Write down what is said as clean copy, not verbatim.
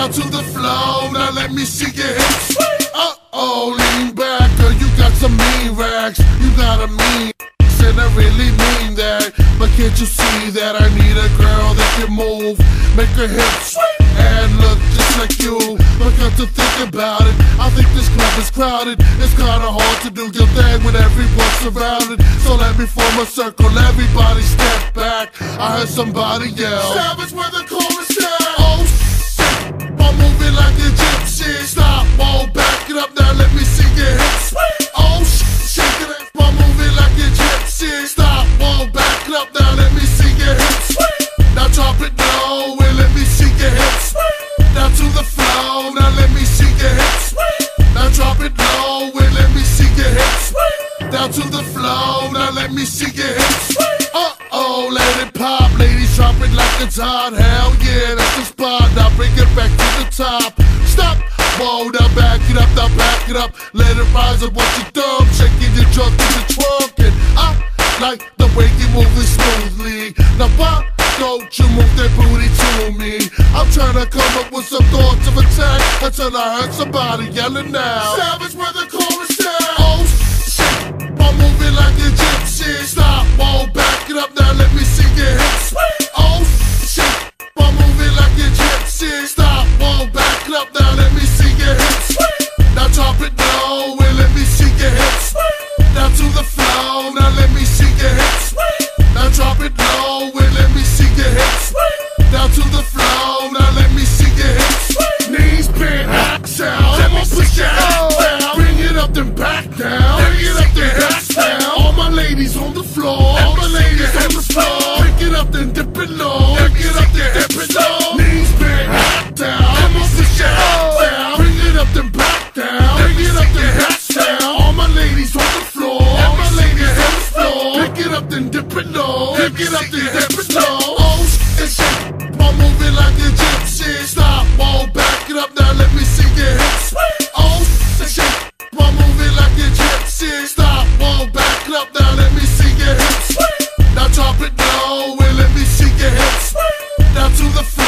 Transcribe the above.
down to the floor. Now let me see your hips. Uh-oh, lean back, girl, you got some mean racks. You got a mean and I really mean that. But can't you see that I need a girl that can move, make her hips and look just like you? But got to think about it, I think this club is crowded. It's kinda hard to do your thing when everyone's surrounded. So let me form a circle, everybody step back. I heard somebody yell, Savage where the chorus at. Oh shit, I'm moving like a gypsy. Stop, whoa, back it up now, let me see your hips. Oh shit, shake it up, I'm moving like a gypsy. Stop, whoa, back it up now, let me see your hips. Now drop it low and let me see your hips. Now to the floor, now let me see your hips. Now drop it low and let me see your hips. Down to the floor, now let me see your hips. Uh-oh, let it pop, ladies, drop it like it's hot. Hell yeah, that's the spot, now bring it back to the top. Stop, whoa, now back it up, now back it up. Let it rise up, watch your thumb, shaking your trunk to the trunk. And I like the way you move it smoothly. Now why don't you move that booty to me? I'm trying to come up with some thoughts of attack until I heard somebody yelling now, Savage where the chorus at. Oh shit, I'm moving like a gypsy. Stop, whoa, back it up now, let me see your hips. Oh shit, I'm moving like a gypsy. Stop, whoa, back it up now, let me see your hips. Now drop it low and let me see your hips. Now to the floor, now let me see your hips. Now drop it low and let me see your hips. Down to the floor, now let me see your hips. Knees bent, axe out. Let me push your ass down. Bring it up then back down. Bring it up then back down. All my ladies on the floor. All my ladies on the floor. Pick it up then dip it low. Pick it up then dip it low. Knees bent, axe down. Let me push your ass down. Bring it up then back down. Bring it up then back down. All my ladies on the floor. All my ladies on the floor. Pick it up then dip it low. Pick it up then dip it low. Oh shit, I'm moving like a gypsy. Stop, whoa, back it up now, let me see your hips. Oh shit, I'm moving like a gypsy. Stop, whoa, back it up now, let me see your hips. Now drop it low and let me see your hips. Now to the floor.